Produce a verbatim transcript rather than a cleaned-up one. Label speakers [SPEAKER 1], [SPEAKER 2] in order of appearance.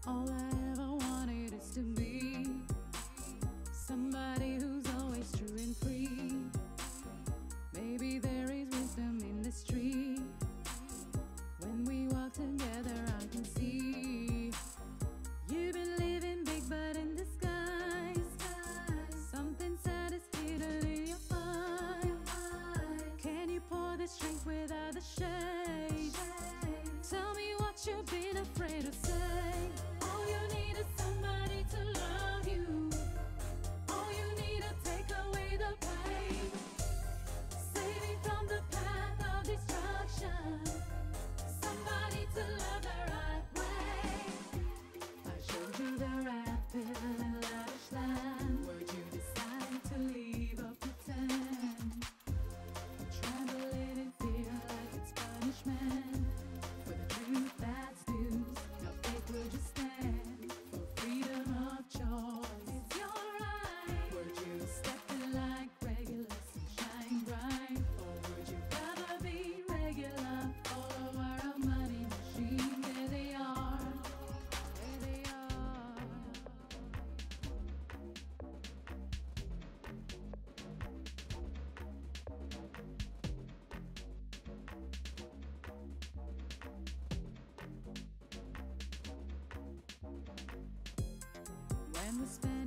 [SPEAKER 1] All I ever wanted is to be somebody who's always true and free. Maybe there is wisdom in this tree. When we walk together, I can see you've been living big, but in disguise. Something sad is hidden in your eyes. Can you pour the strength without the shade? Tell me what you've been afraid to say. All you need is somebody to love you. All you need to take away the pain. Save me from the path of destruction. Somebody to love the right way. I showed you the rapid and lavish land. Where'd you decide to leave or pretend? Trembling in fear like it's punishment. For the truth that's news, no faith will just stand. For freedom of choice, it's your right. Would you step in like regular sunshine bright? Or would you rather be regular? Follower of money machine, there they are, there they are. When we spend